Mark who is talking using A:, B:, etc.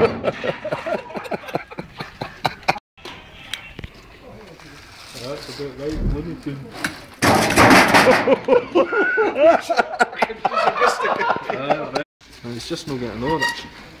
A: That's a bit right, lunatic. It's just not getting over it.